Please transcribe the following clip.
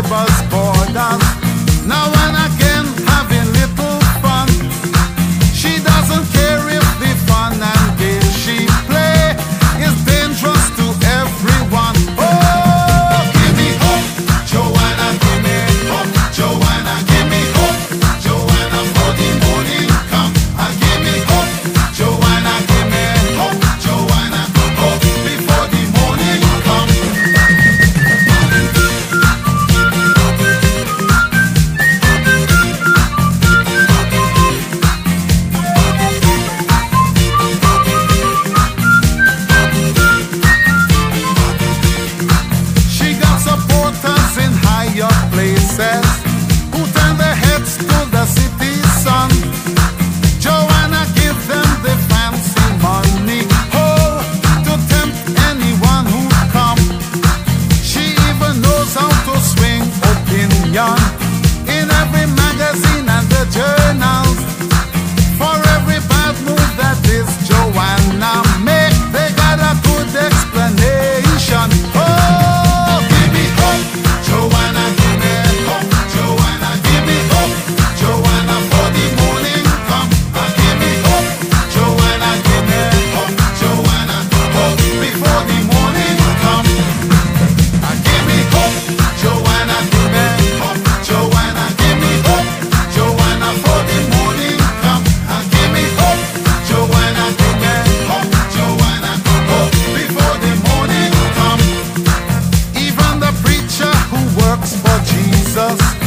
neighbor's borders. Now and again having little fun. She doesn't care if the fun and game she play is dangerous to everyone. Oh, give me hope, Joanna, give me hope, Joanna, give me hope, Joanna, for the morning come. Give me hope, Joanna, give me hope, Joanna, hope before the morning come. She got supporters in higher places who turn their heads to the city sun. Joanna give them the fancy money, oh, to tempt anyone who come. She even knows how to swing opinion in every magazine and the journals. For every bad move that this Joanna make, they got a good explanation. Oh, give me hope, Joanna, give me hope, Joanna, give me hope, Joanna, for the morning come. Give me hope, Joanna, give me hope, Joanna, hope before the morning come. Give me hope, Joanna, give me hope, Joanna, give me hope, Joanna, for the morning come. Give me hope, Joanna, give me hope, Joanna, hope before the morning come. Even the preacher who works for Jesus